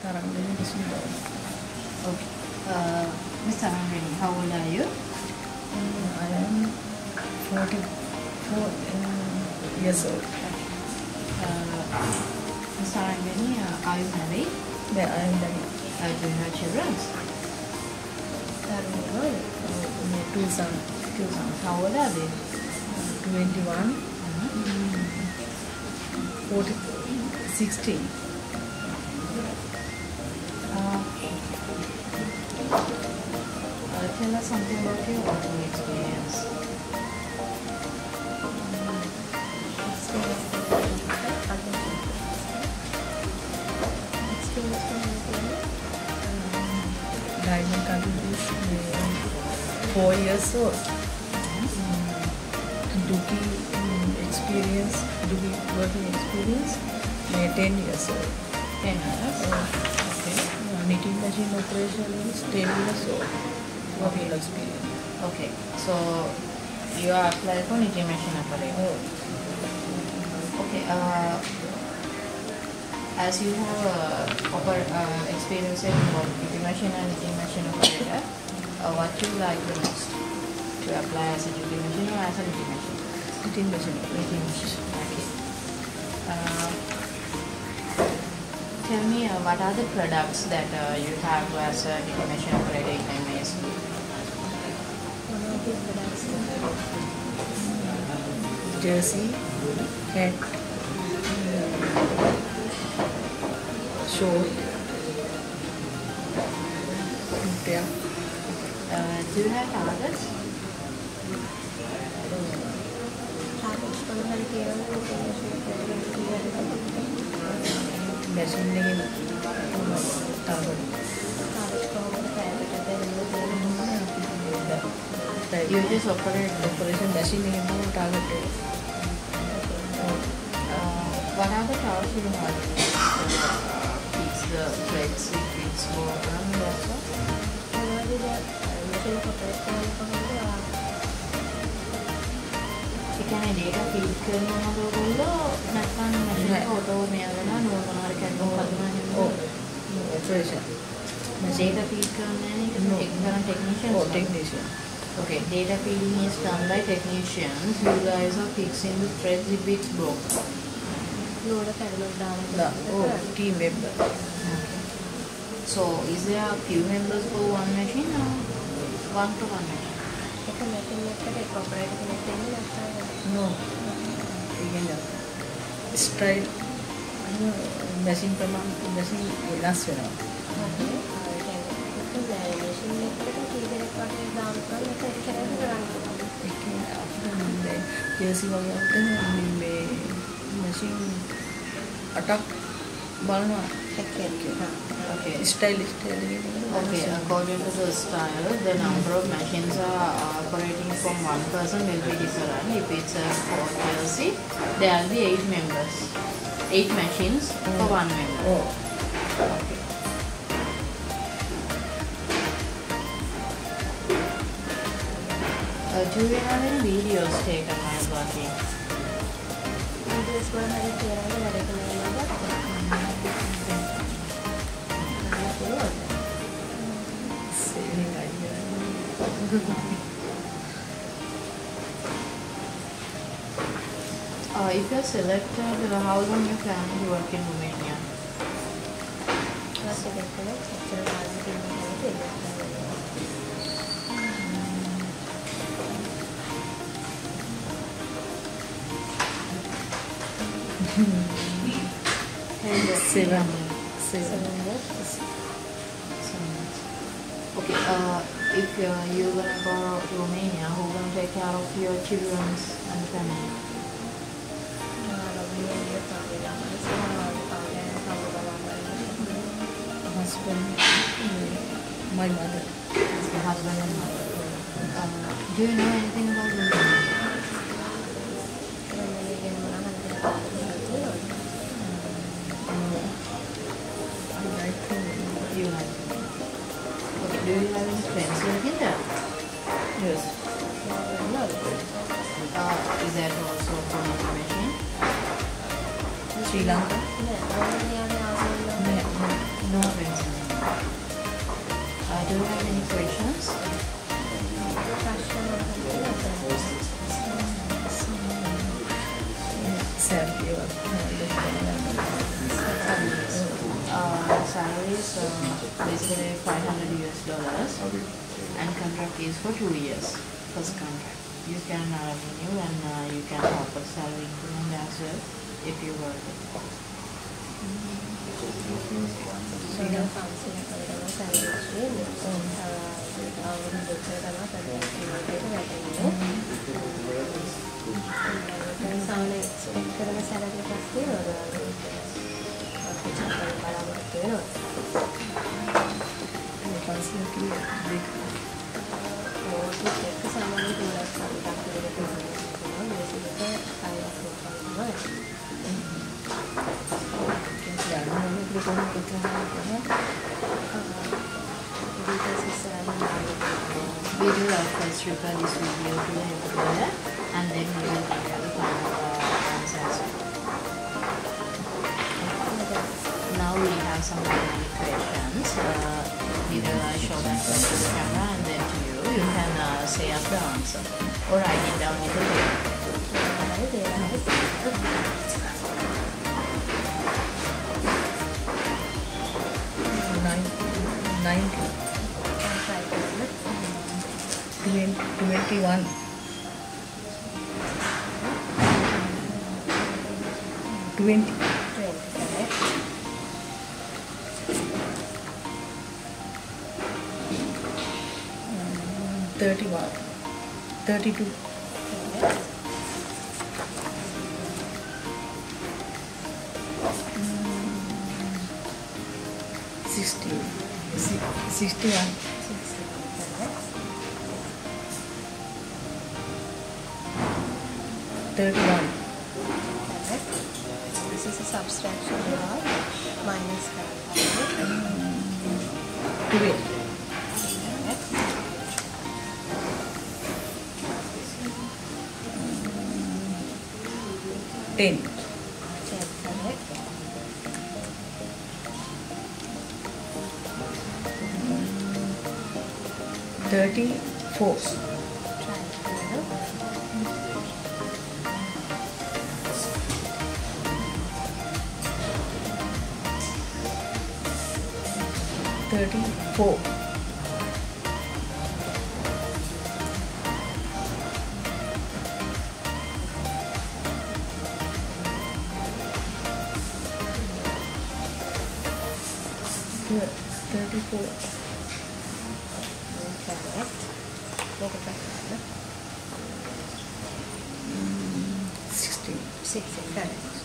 Tarangani Disney. Okay. Miss Tarangani, how old are you? I am 44 years old. Miss Tarangani, are you married? Yeah, I am married. Do you have children? Two sons. Two sons. How old are they? 21, 40, 16. Tell us something about your auto experience. Diamond contribution 4 years old. Duki experience, Duki working experience 10 years old. 10 years. Okay. Knitting machine operation is 10 years old. Working experience. Okay. So you are applied for knitting machine operator. Okay. As you have experience in both knitting machine and knitting machine operator, what you like the most to apply as a knitting machine or as a knitting machine? Knitting machine. Knitting machine. Okay. Tell me what are the products that you have as a knitting machine operator in MAS? One of the products Jersey, hat, short, yeah. Do you have targets? Machine name target. You just operate. Operation machine name target. What are the tasks you have? Fix the threads, fix bottom, that's all. ඒ කියන්නේ data feed කරනවද ඔයගොල්ලෝ නැත්නම් machine එක auto මෙයාලා නෝන මොනවාරි කරනවා හදනවා Operation. data feed කරන්නේ external technicians. Oh, technician. Okay, data feeding is done by technicians. You guys are fixing the threads if it's broken. Team member. Okay. So, is there a few members for one machine or one for one machine? No. Again, straight machine प्रमाण machine වෙනස් වෙනවා. Jersey වගේ අපිට මේ machine 8ක් බලනවා. Okay. Style. Okay, according to the style, the number of machines are operating from one person will be different. If it's a fourth jersey, there will be 8 members. 8 machines for one member. Oh. Okay. Do you have any videos taken while working? Saving idea. If you are selected, how long you plan to work in Romania? Seven. Okay, if you're gonna go to Romania, who's gonna take care of your children and family? Husband, my mother. Your husband and mother. Do you know anything about Romania? You like it. Okay, do you have any friends working there? Yes. Is that also from information? Sri Lanka. No, Do you have any questions? Salary Salary is basically $500 and contract is for 2 years. First contract. You can renew and you can offer salary increment as well if you work it. Zonal councillor කරනවා සැලරිස්ගේ අවුරුදු දෙකකට තමයි සැලරිස්ගේ වැටෙන්නේ. සෝනල් expect කරන සැලරිය පස්සේ අපි චක්කර බලාපොරොත්තු වෙනවා. ඕක එක්ක සාමාන්‍ය 2 ලක්ෂ විතර තියෙනවා. මේක 5 ලක්ෂ තමයි. We will first refer this video to the employer and then we will give you the final answer as well. Now we have some questions. We will show them to the camera and then to you. You can say up the answer or write it down in the paper. Nine. 21. 20. 31. 32. 61. 31. This is a subtraction of minus 12. 10. 34. 34. 34. correct. 16. 6 correct.